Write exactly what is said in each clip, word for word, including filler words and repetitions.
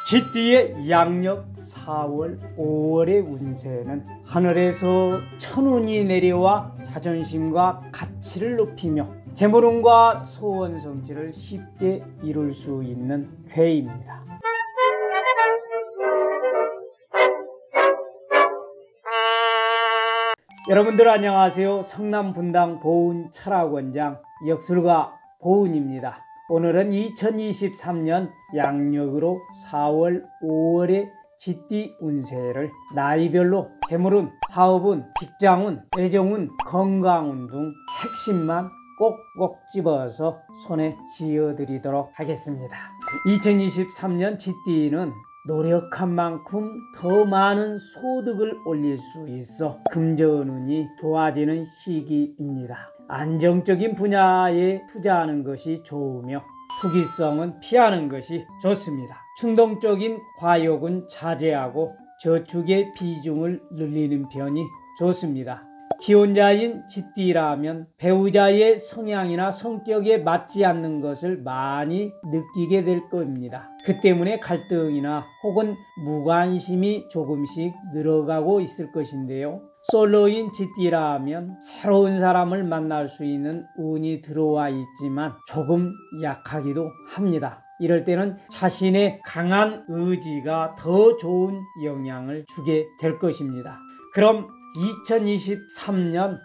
쥐띠의 양력 사월 오월의 운세는 하늘에서 천운이 내려와 자존심과 가치를 높이며 재물운과 소원 성취를 쉽게 이룰 수 있는 괴입니다. 여러분들 안녕하세요. 성남 분당 보은 철학원장 역술가 보은입니다. 오늘은 이천이십삼 년 양력으로 사월 오월의 쥐띠 운세를 나이별로 재물운, 사업운, 직장운, 애정운, 건강운 등 핵심만 꼭꼭 집어서 손에 쥐어드리도록 하겠습니다. 이천이십삼 년 쥐띠는 노력한 만큼 더 많은 소득을 올릴 수 있어 금전운이 좋아지는 시기입니다. 안정적인 분야에 투자하는 것이 좋으며 투기성은 피하는 것이 좋습니다. 충동적인 과욕은 자제하고 저축의 비중을 늘리는 편이 좋습니다. 기혼자인 쥐띠라면 배우자의 성향이나 성격에 맞지 않는 것을 많이 느끼게 될 겁니다. 그 때문에 갈등이나 혹은 무관심이 조금씩 늘어가고 있을 것인데요. 솔로인 쥐띠라면 새로운 사람을 만날 수 있는 운이 들어와 있지만 조금 약하기도 합니다. 이럴 때는 자신의 강한 의지가 더 좋은 영향을 주게 될 것입니다. 그럼 이천이십삼 년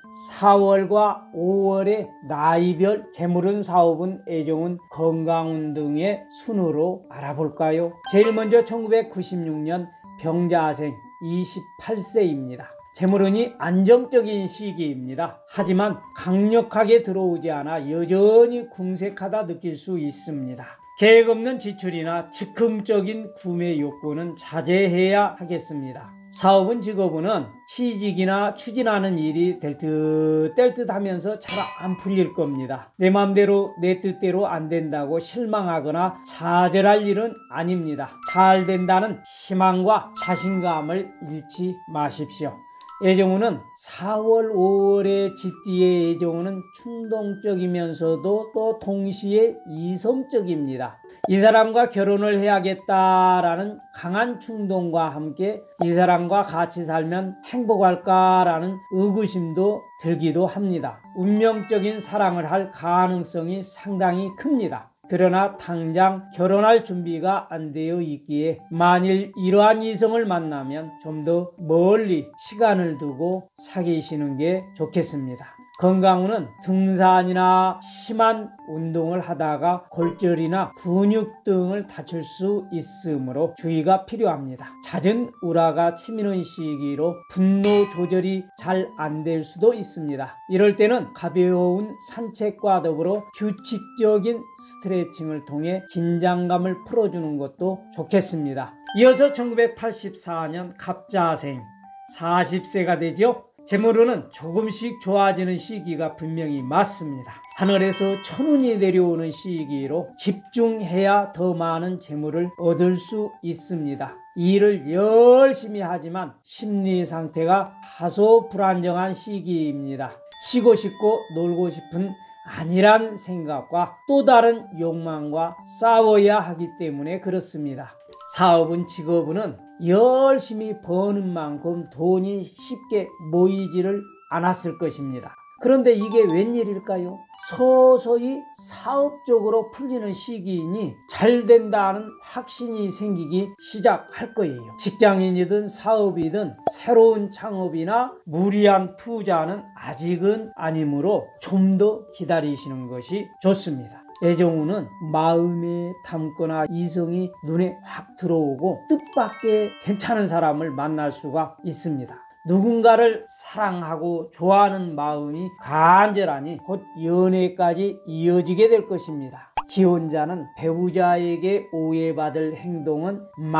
사월과 오월의 나이별 재물운, 사업운, 애정운, 건강운 등의 순으로 알아볼까요? 제일 먼저 천구백구십육 년 병자생 이십팔 세입니다. 재물운이 안정적인 시기입니다. 하지만 강력하게 들어오지 않아 여전히 궁색하다 느낄 수 있습니다. 계획 없는 지출이나 즉흥적인 구매 욕구는 자제해야 하겠습니다. 사업은, 직업운은 취직이나 추진하는 일이 될 듯 뗄 듯 하면서 잘 안 풀릴 겁니다. 내 마음대로 내 뜻대로 안 된다고 실망하거나 좌절할 일은 아닙니다. 잘 된다는 희망과 자신감을 잃지 마십시오. 애정운은 사월 오월의 쥐띠의 애정운은 충동적이면서도 또 동시에 이성적입니다. 이 사람과 결혼을 해야겠다라는 강한 충동과 함께 이 사람과 같이 살면 행복할까라는 의구심도 들기도 합니다. 운명적인 사랑을 할 가능성이 상당히 큽니다. 그러나 당장 결혼할 준비가 안 되어 있기에 만일 이러한 이성을 만나면 좀 더 멀리 시간을 두고 사귀시는 게 좋겠습니다. 건강운은 등산이나 심한 운동을 하다가 골절이나 근육 등을 다칠 수 있으므로 주의가 필요합니다. 잦은 우라가 치미는 시기로 분노 조절이 잘 안 될 수도 있습니다. 이럴 때는 가벼운 산책과 더불어 규칙적인 스트레칭을 통해 긴장감을 풀어주는 것도 좋겠습니다. 이어서 천구백팔십사 년 갑자생 사십 세가 되죠. 재물운은 조금씩 좋아지는 시기가 분명히 맞습니다. 하늘에서 천운이 내려오는 시기로 집중해야 더 많은 재물을 얻을 수 있습니다. 일을 열심히 하지만 심리 상태가 다소 불안정한 시기입니다. 쉬고 싶고 놀고 싶은 아니란 생각과 또 다른 욕망과 싸워야 하기 때문에 그렇습니다. 사업은, 직업은 열심히 버는 만큼 돈이 쉽게 모이지를 않았을 것입니다. 그런데 이게 웬일일까요? 서서히 사업적으로 풀리는 시기이니 잘 된다는 확신이 생기기 시작할 거예요. 직장인이든 사업이든 새로운 창업이나 무리한 투자는 아직은 아니므로 좀 더 기다리시는 것이 좋습니다. 애정운은 마음에 담거나 이성이 눈에 확 들어오고 뜻밖의 괜찮은 사람을 만날 수가 있습니다. 누군가를 사랑하고 좋아하는 마음이 간절하니 곧 연애까지 이어지게 될 것입니다. 기혼자는 배우자에게 오해받을 행동은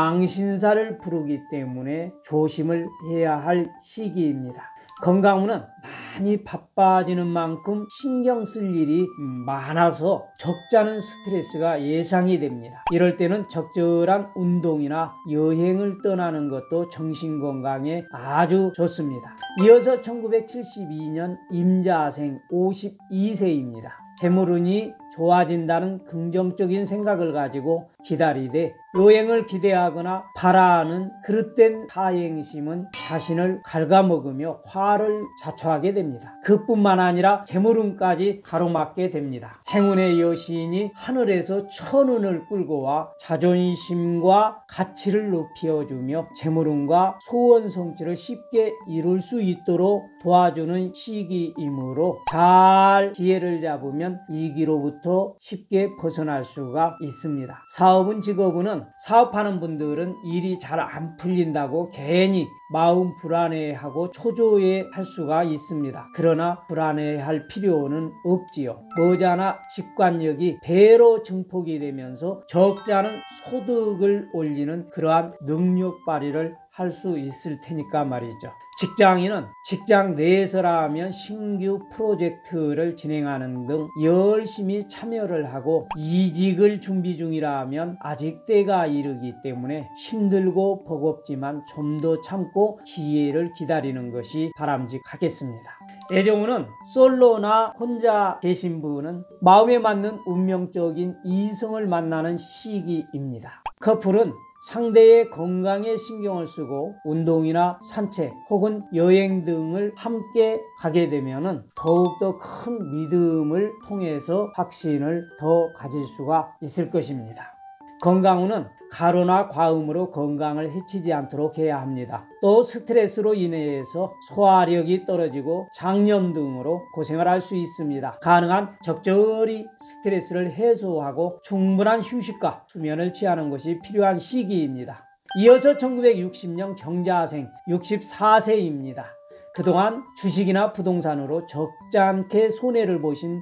망신사를 부르기 때문에 조심을 해야 할 시기입니다. 건강운은 많이 바빠지는 만큼 신경 쓸 일이 많아서 적잖은 스트레스가 예상이 됩니다. 이럴 때는 적절한 운동이나 여행을 떠나는 것도 정신건강에 아주 좋습니다. 이어서 천구백칠십이 년 임자생 오십이 세입니다. 재물운이 좋아진다는 긍정적인 생각을 가지고 기다리되 요행을 기대하거나 바라는 그릇된 사행심은 자신을 갉아먹으며 화를 자초하게 됩니다. 그뿐만 아니라 재물운까지 가로막게 됩니다. 행운의 여신이 하늘에서 천운을 끌고 와 자존심과 가치를 높여주며 재물운과 소원 성취를 쉽게 이룰 수 있도록 도와주는 시기이므로 잘 기회를 잡으면 이기로부터 쉽게 벗어날 수가 있습니다. 사업은 직업은 사업하는 분들은 일이 잘 안 풀린다고 괜히 마음 불안해하고 초조해할 수가 있습니다. 그러나 불안해할 필요는 없지요. 머지않아 직관력이 배로 증폭이 되면서 적잖은 소득을 올리는 그러한 능력 발휘를 할 수 있을 테니까 말이죠. 직장인은 직장 내에서라면 신규 프로젝트를 진행하는 등 열심히 참여를 하고 이직을 준비 중이라면 아직 때가 이르기 때문에 힘들고 버겁지만 좀 더 참고 기회를 기다리는 것이 바람직하겠습니다. 애정운은 솔로나 혼자 계신 분은 마음에 맞는 운명적인 이성을 만나는 시기입니다. 커플은 상대의 건강에 신경을 쓰고 운동이나 산책 혹은 여행 등을 함께 가게 되면 더욱더 큰 믿음을 통해서 확신을 더 가질 수가 있을 것입니다. 건강운은 가로나 과음으로 건강을 해치지 않도록 해야 합니다. 또 스트레스로 인해서 소화력이 떨어지고 장염 등으로 고생을 할 수 있습니다. 가능한 적절히 스트레스를 해소하고 충분한 휴식과 수면을 취하는 것이 필요한 시기입니다. 이어서 천구백육십 년 경자생 육십사 세입니다. 그동안 주식이나 부동산으로 적잖게 손해를 보신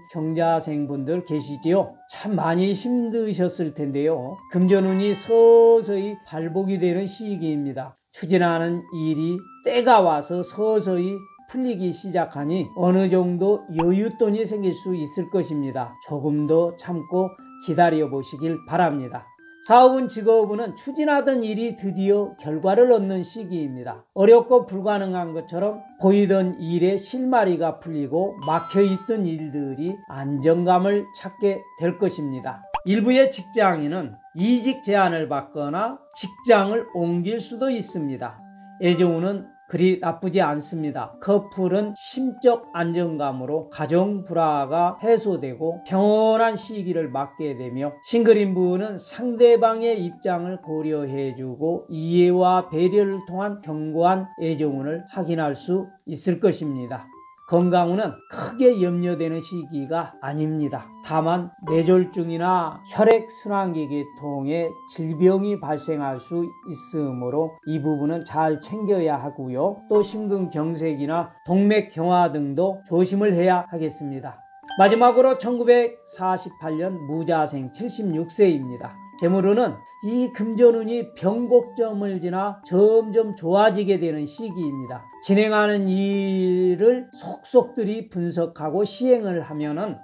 경자생분들 계시지요? 참 많이 힘드셨을 텐데요. 금전운이 서서히 발복이 되는 시기입니다. 추진하는 일이 때가 와서 서서히 풀리기 시작하니 어느 정도 여윳돈이 생길 수 있을 것입니다. 조금 더 참고 기다려 보시길 바랍니다. 사업은 직업은 추진하던 일이 드디어 결과를 얻는 시기입니다. 어렵고 불가능한 것처럼 보이던 일의 실마리가 풀리고 막혀있던 일들이 안정감을 찾게 될 것입니다. 일부의 직장인은 이직 제안을 받거나 직장을 옮길 수도 있습니다. 애정운은 그리 나쁘지 않습니다. 커플은 심적 안정감으로 가정 불화가 해소되고 평온한 시기를 맞게 되며 싱글인부는 상대방의 입장을 고려해주고 이해와 배려를 통한 견고한 애정운을 확인할 수 있을 것입니다. 건강운은 크게 염려되는 시기가 아닙니다. 다만 뇌졸중이나 혈액순환기 계통에 질병이 발생할 수 있으므로 이 부분은 잘 챙겨야 하고요. 또 심근경색이나 동맥경화 등도 조심을 해야 하겠습니다. 마지막으로 천구백사십팔 년 무자생 칠십육 세입니다. 재물운은 이 금전운이 변곡점을 지나 점점 좋아지게 되는 시기입니다. 진행하는 일을 속속들이 분석하고 시행을 하면은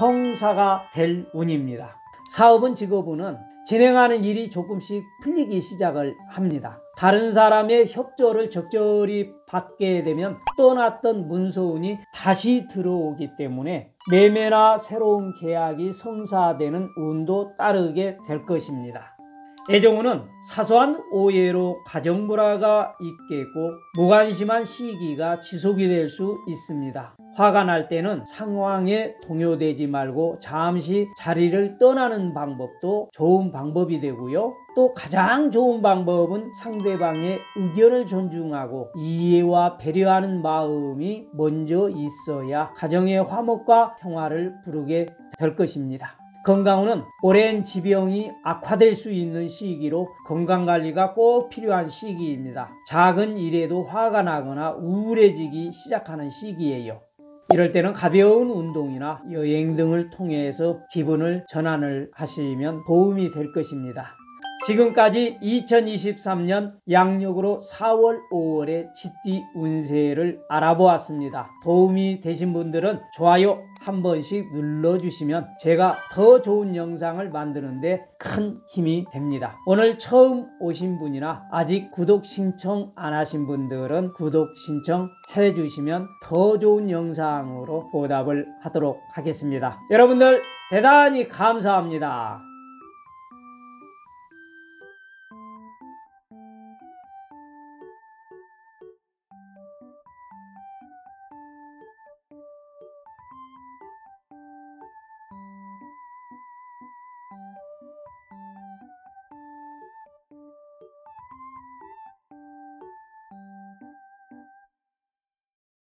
성사가 될 운입니다. 사업은 직업운은 진행하는 일이 조금씩 풀리기 시작을 합니다. 다른 사람의 협조를 적절히 받게 되면 떠났던 문서운이 다시 들어오기 때문에 매매나 새로운 계약이 성사되는 운도 따르게 될 것입니다. 애정운은 사소한 오해로 가정불화가 있겠고 무관심한 시기가 지속이 될 수 있습니다. 화가 날 때는 상황에 동요되지 말고 잠시 자리를 떠나는 방법도 좋은 방법이 되고요. 또 가장 좋은 방법은 상대방의 의견을 존중하고 이해와 배려하는 마음이 먼저 있어야 가정의 화목과 평화를 부르게 될 것입니다. 건강운은 오랜 지병이 악화될 수 있는 시기로 건강관리가 꼭 필요한 시기입니다. 작은 일에도 화가 나거나 우울해지기 시작하는 시기예요. 이럴 때는 가벼운 운동이나 여행 등을 통해서 기분을 전환을 하시면 도움이 될 것입니다. 지금까지 이천이십삼 년 양력으로 사월 오월의 쥐띠 운세를 알아보았습니다. 도움이 되신 분들은 좋아요 한 번씩 눌러주시면 제가 더 좋은 영상을 만드는데 큰 힘이 됩니다. 오늘 처음 오신 분이나 아직 구독 신청 안 하신 분들은 구독 신청 해주시면 더 좋은 영상으로 보답을 하도록 하겠습니다. 여러분들 대단히 감사합니다.